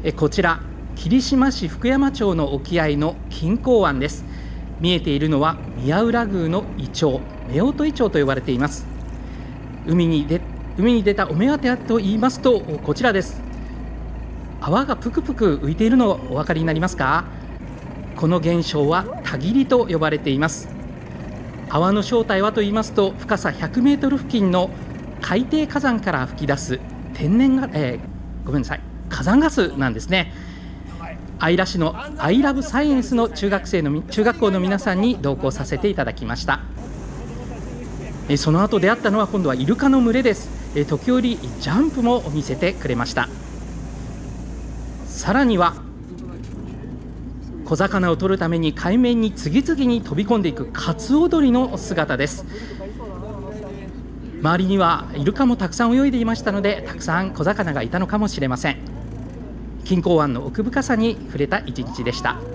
こちら霧島市福山町の沖合の錦江湾です。見えているのは宮浦宮のイチョウ、夫婦イチョウと呼ばれています。海に出たお目当てと言いますとこちらです。泡がぷくぷく浮いているのをお分かりになりますか？この現象は田霧と呼ばれています。泡の正体はと言いますと、深さ100メートル付近の海底火山から噴き出す火山ガスなんですね。姶良市のアイラブサイエンスの中学校の皆さんに同行させていただきました。その後出会ったのは今度はイルカの群れです。時折ジャンプも見せてくれました。さらには小魚を取るために海面に次々に飛び込んでいくカツオドリの姿です。周りにはイルカもたくさん泳いでいましたので、たくさん小魚がいたのかもしれません。錦江湾の奥深さに触れた一日でした。